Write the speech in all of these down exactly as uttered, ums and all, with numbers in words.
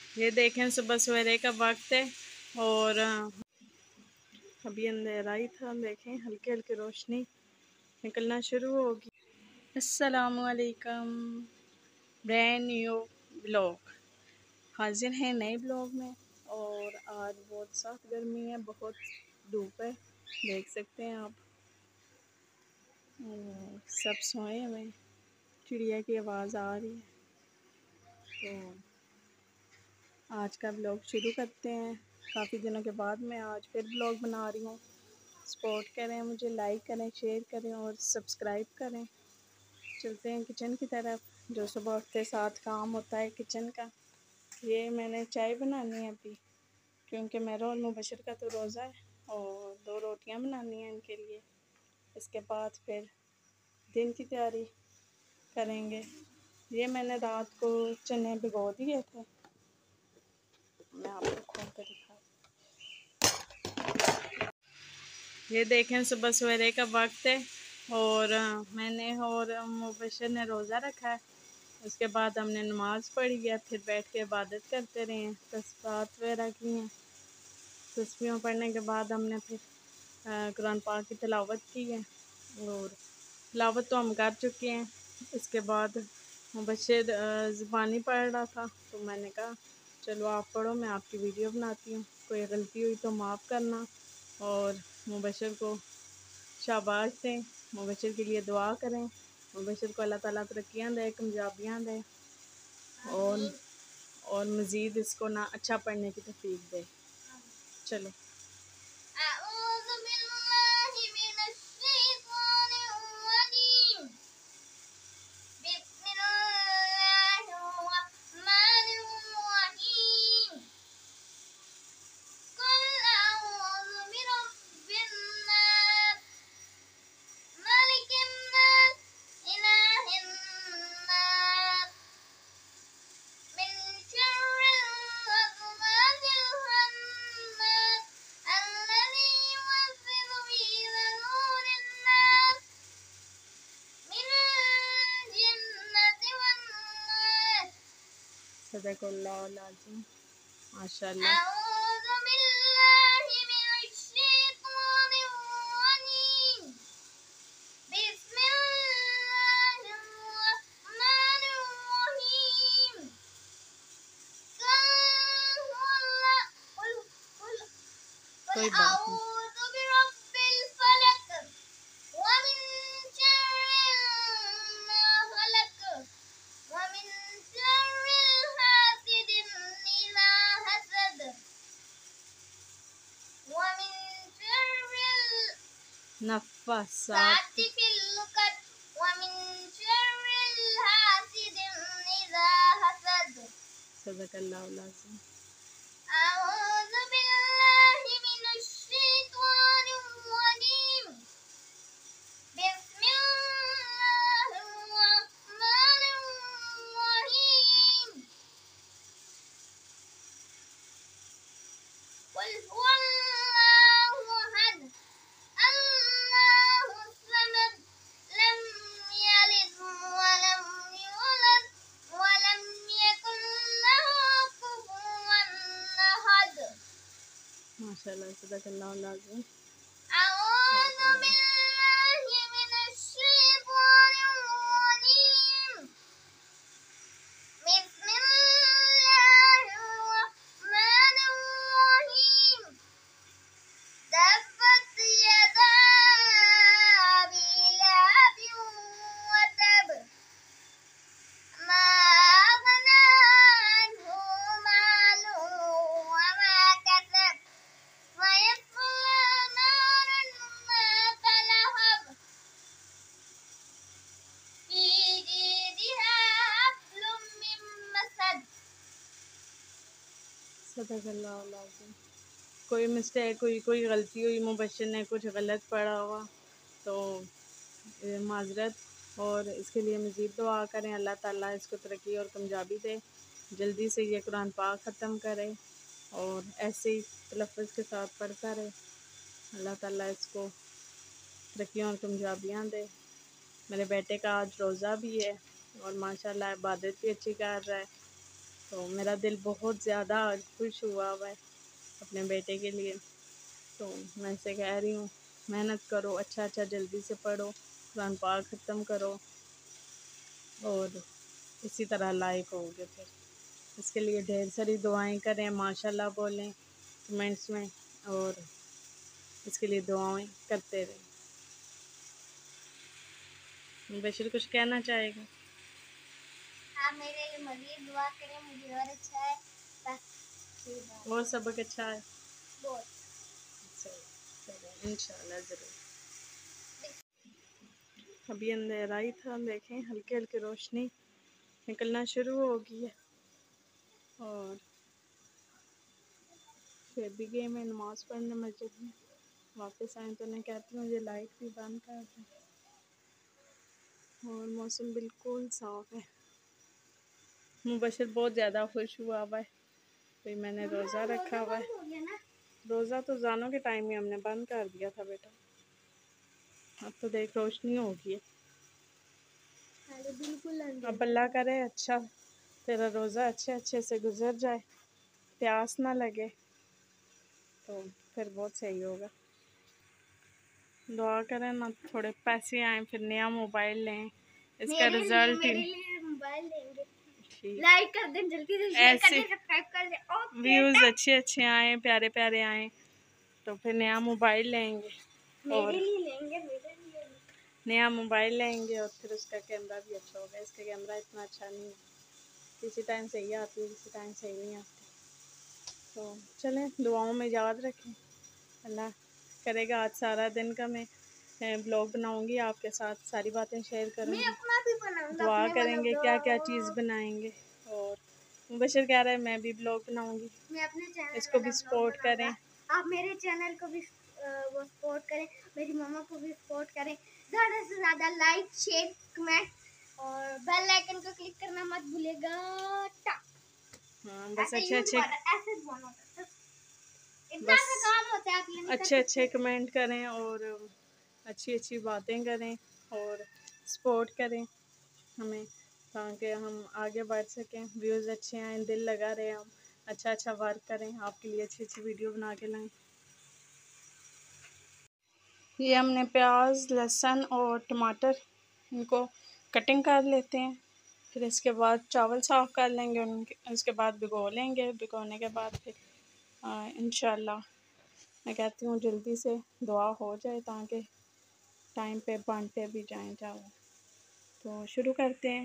ये देखें सुबह सवेरे का वक्त है और अभी अंधेरा ही था। देखें हल्की हल्की रोशनी निकलना शुरू होगी। अस्सलामुअलैकुम, ब्रांड न्यू ब्लॉग हाजिर है नए ब्लॉग में। और आज बहुत सख्त गर्मी है, बहुत धूप है, देख सकते हैं आप। सब सोए हुए, चिड़िया की आवाज़ आ रही है। तो आज का ब्लॉग शुरू करते हैं। काफ़ी दिनों के बाद मैं आज फिर ब्लॉग बना रही हूँ। सपोर्ट करें मुझे, लाइक करें, शेयर करें और सब्सक्राइब करें। चलते हैं किचन की तरफ, जो सुबह उठते साथ काम होता है किचन का। ये मैंने चाय बनानी है अभी, क्योंकि मेरा और मुबशर का तो रोज़ा है और दो रोटियां बनानी हैं इनके लिए। इसके बाद फिर दिन की तैयारी करेंगे। ये मैंने रात को चने भिगो दिए थे, मैं आपको खोल कर दिखा। ये देखें सुबह सवेरे का वक्त है और मैंने और मुबशर ने रोज़ा रखा है। उसके बाद हमने नमाज़ पढ़ी है, फिर बैठ के इबादत करते रहे हैं, तस्बीहात वगैरह की हैं। तस्बीहों पढ़ने के बाद हमने फिर कुरान पाक की तिलावत की है और तिलावत तो हम कर चुके हैं। इसके बाद मुबशर ज़ुबानी पढ़ रहा था, तो मैंने कहा चलो आप पढ़ो, मैं आपकी वीडियो बनाती हूँ। कोई गलती हुई तो माफ़ करना और मुबशर को शाबाश दें, मुबशर के लिए दुआ करें। मुबशर को अल्लाह ताला तरक्कियाँ दे, कामयाबियाँ दे और और मज़ीद इसको ना अच्छा पढ़ने की तौफीक दे। चलो। सदक़ल्लाहुल अज़ीम, माशाअल्लाह। कोई बात नहीं। नफ़्फ़ासात सदक़ल्लाहुल अज़ीम। माशाअल्लाह, सदक़ल्लाहुल अज़ीम। सदक़ल्लाहुल अज़ीम। कोई मिस्टेक हुई, कोई गलती हुई, मुबशर ने कुछ गलत पढ़ा हुआ तो माज़रत, और इसके लिए मज़ीद दुआ करें। अल्लाह ताला इसको तरक्की और कामयाबी दे, जल्दी से ये कुरान पाक ख़त्म करे और ऐसे ही तलफ़्फ़ुज़ के साथ पढ़ता रहे। अल्लाह ताला इसको तरक्की और कामयाबियाँ दे। मेरे बेटे का आज रोज़ा भी है और माशाल्लाह इबादत भी अच्छी कर रहा है। तो मेरा दिल बहुत ज़्यादा खुश हुआ हुआ है अपने बेटे के लिए। तो मैं से कह रही हूँ मेहनत करो, अच्छा अच्छा जल्दी से पढ़ो, कुरान पाक ख़त्म करो और इसी तरह लायक होगे। फिर इसके लिए ढेर सारी दुआएं करें, माशाल्लाह बोलें कमेंट्स में और इसके लिए दुआएं करते रहें। बशीर कुछ कहना चाहेगा? आप मेरे लिए मज़ीद दुआ करें, मुझे और अच्छा है बस। और सबक अच्छा है बहुत। इंशाल्लाह ज़रूर। अभी अंधेरा ही था, देखें हल्की हल्की रोशनी निकलना शुरू हो गई है और फिर भी गए मैं नमाज़ पढ़ने मस्जिद में। वापस आए तो मैं कहती हूँ ये लाइट भी बंद कर दें और मौसम बिल्कुल साफ़ है। मुबशर बहुत ज़्यादा खुश हुआ हुआ है, भाई मैंने रोज़ा रखा हुआ है। रोज़ा तो जानो के टाइम ही हमने बंद कर दिया था बेटा। अब तो देख रोशनी हो गई है। अब अल्लाह करे अच्छा तेरा रोज़ा अच्छे अच्छे से गुजर जाए, प्यास ना लगे, तो फिर बहुत सही होगा। दुआ करें ना थोड़े पैसे आए, फिर नया मोबाइल लें, इसका रिजल्ट ही लाइक कर दें, जल्दी से शेयर कर दें, सब्सक्राइब कर दें, व्यूज़ अच्छे अच्छे आए, प्यारे प्यारे आए, तो फिर नया मोबाइल लेंगे और मेरे लिए लेंगे मेरे लिए नया मोबाइल लेंगे और फिर उसका कैमरा भी अच्छा होगा। इसका कैमरा इतना अच्छा नहीं है, किसी टाइम सही आती है, किसी टाइम सही नहीं आती। तो चलें दुआओं में याद रखें, अल्लाह करेगा आज सारा दिन का मैं ब्लॉग बनाऊंगी आपके साथ, सारी बातें शेयर करूंगी, मैं अपना भी बनाऊंगा, दुआ करेंगे क्या क्या चीज़ बनाएंगे। और मुबशर कह रहा है मैं भी ब्लॉग बनाऊंगी, मैं अपने चैनल इसको भी सपोर्ट करें। आप मेरे चैनल को भी वो सपोर्ट करें, मेरी मम्मा को भी सपोर्ट करें, ज़्यादा से ज़्यादा लाइक शेयर कमेंट और बेल आइकन को क्लिक करना मत भूलिएगा। हाँ बस अच्छे अच्छे बस काम होता है, अच्छे अच्छे कमेंट करें और अच्छी अच्छी बातें करें और सपोर्ट करें हमें, ताकि हम आगे बढ़ सकें, व्यूज़ अच्छे आएँ, दिल लगा रहे, हम अच्छा अच्छा वर्क करें, आपके लिए अच्छी अच्छी वीडियो बना के लाएँ। ये हमने प्याज, लहसुन और टमाटर इनको कटिंग कर लेते हैं, फिर इसके बाद चावल साफ़ कर लेंगे, उनके उसके बाद भिगो लेंगे, भिगोने के बाद फिर इंशाल्लाह मैं कहती हूँ जल्दी से दुआ हो जाए ताकि टाइम पे बांटते भी जाएं चावल। तो शुरू करते हैं।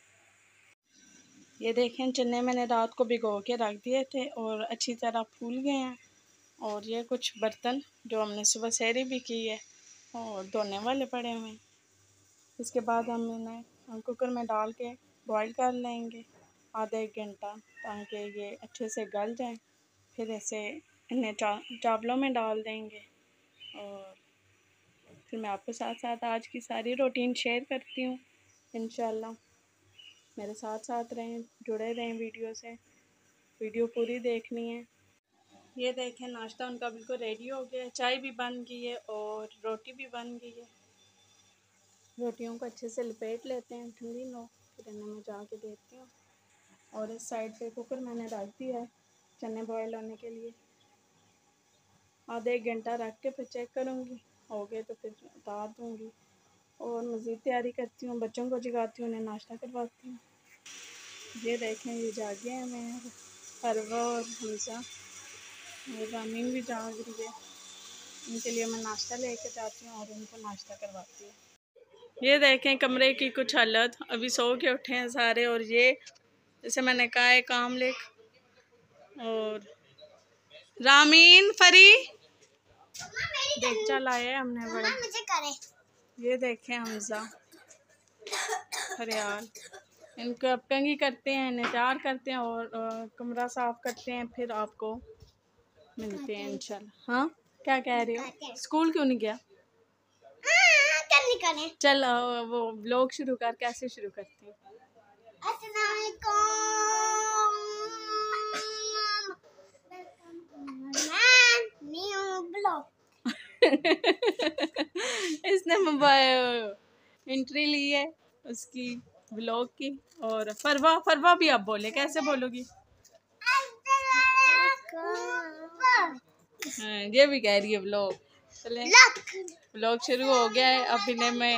ये देखें चने मैंने रात को भिगो के रख दिए थे और अच्छी तरह फूल गए हैं। और ये कुछ बर्तन जो हमने सुबह सहरी भी की है और धोने वाले पड़े हुए हैं। इसके बाद हम इन्हें कुकर में डाल के बॉईल कर लेंगे आधा एक घंटा, ताकि ये अच्छे से गल जाएं। फिर ऐसे इन्हें चा चावलों में डाल देंगे और फिर मैं आपके साथ साथ आज की सारी रूटीन शेयर करती हूँ। इंशाल्लाह मेरे साथ साथ रहें, जुड़े रहें वीडियो से, वीडियो पूरी देखनी है। ये देखें नाश्ता उनका बिल्कुल रेडी हो गया है, चाय भी बन गई है और रोटी भी बन गई है। रोटियों को अच्छे से लपेट लेते हैं ठंडी लो, फिर इन्हें मैं जाके देती हूँ। और इस साइड पे कुकर मैंने रख दिया है चने बॉयल होने के लिए, आधा एक घंटा रख के फिर चेक करूँगी, हो गए तो फिर उतार दूँगी और मज़ीद तैयारी करती हूँ, बच्चों को जगाती हूँ, उन्हें नाश्ता करवाती हूँ। ये देखें ये जागे हैं, मैं अरवा और हमजा और रामीन भी जाग रही है, इनके लिए मैं नाश्ता लेके जाती हूँ और उनको नाश्ता करवाती हूँ। ये देखें कमरे की कुछ हालत, अभी सो के उठे हैं सारे और ये जैसे मैंने कहा है काम लेख और रामीन फरी देख लाए हमने बड़ा। मुझे करे। ये देखें हमजा फरियाल, इनको कंघी करते हैं, इन्हें तैयार करते हैं और आ, कमरा साफ करते हैं, फिर आपको मिलते हैं इंशाल्लाह। हाँ क्या कह रही हो, स्कूल क्यों नहीं गया? चल वो ब्लॉग शुरू कर, कैसे शुरू करते हैं? इसने मोबाइल एंट्री ली है उसकी व्लॉग की। और फरवा फरवा भी आप बोले, कैसे बोलोगी? हाँ, ये भी कह रही है व्लॉग। चले व्लॉग शुरू हो गया है। अब इन्हें मैं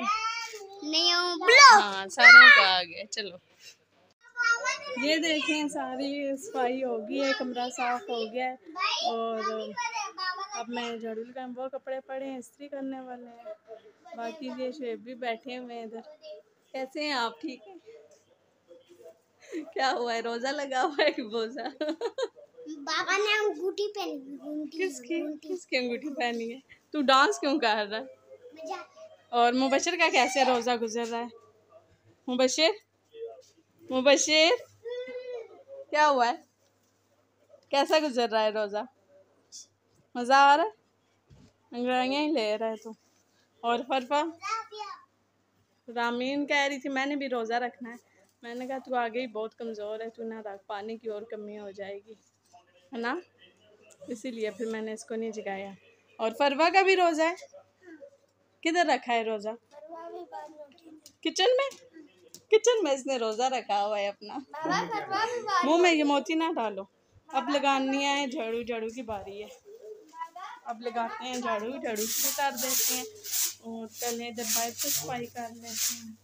हाँ सारों का आ गया। चलो ये देखें सारी सफाई हो गई है, कमरा साफ हो गया है। और अब मैं झाड़ू लगाऊं, वो कपड़े पड़े हैं इस्त्री करने वाले हैं। बाकी ये शेफ भी बैठे हुए हैं इधर। कैसे हैं आप? ठीक है? क्या हुआ है? रोजा लगा हुआ है कि बोझा? बाबा ने अंगूठी पहनी। किसकी किसकी अंगूठी पहनी है? तू डांस क्यों कर रहा है? और मुबशिर का कैसे रोजा गुजर रहा है? मुबशिर मुबशिर क्या हुआ है? कैसा गुजर रहा है रोजा? मजा आ रहा है? अंगड़ाइयाँ ही ले रहा है तू। और फरफा रामीन कह रही थी मैंने भी रोजा रखना है। मैंने कहा तू आगे ही बहुत कमजोर है, तू ना रख, पानी की और कमी हो जाएगी, है ना? इसीलिए फिर मैंने इसको नहीं जगाया। और फरवा का भी रोजा है। किधर रखा है रोजा? किचन में। किचन में इसने रोजा रखा हुआ है अपना। मुंह में ये मोती ना डालो। अब लगानी है झाड़ू, झाड़ू की बारी है। अब लगाते हैं झाड़ू, झाड़ू शुरू कर देते हैं। और पहले इधर बाहर से सफाई कर लेते हैं।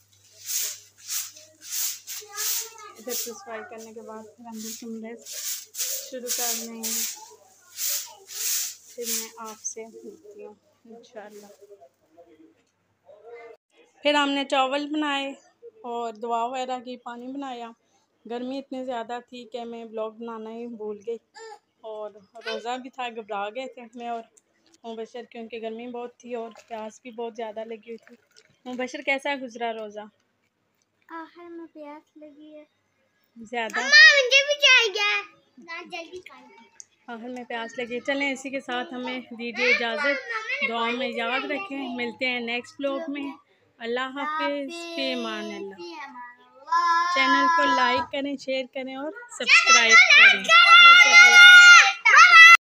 इधर से सफाई करने के बाद फिर अंदर कमरे शुरू कर लेंगे। फिर मैं आपसे मिलती हूँ इंशाल्लाह। फिर हमने चावल बनाए और दुआ वगैरह की, पानी बनाया। गर्मी इतनी ज़्यादा थी कि मैं ब्लॉग बनाना ही भूल गई। और रोज़ा भी था, घबरा गए थे मैं और मुबशिर, क्योंकि गर्मी बहुत थी और प्यास भी बहुत ज़्यादा लगी हुई थी। मुबशिर कैसा गुजरा रोज़ा? आखिर में प्यास लगी है ज़्यादा, मुझे भी चाहिए ना, जल्दी कर। आखिर में प्यास लगी। चलें इसी के साथ हमें दीजिए इजाज़त। दुआ में याद रखें, मिलते हैं नेक्स्ट ब्लॉग में। अल्लाह हाफिज़, फी अमान अल्लाह। चैनल को लाइक करें, शेयर करें और सब्सक्राइब करें। ओके।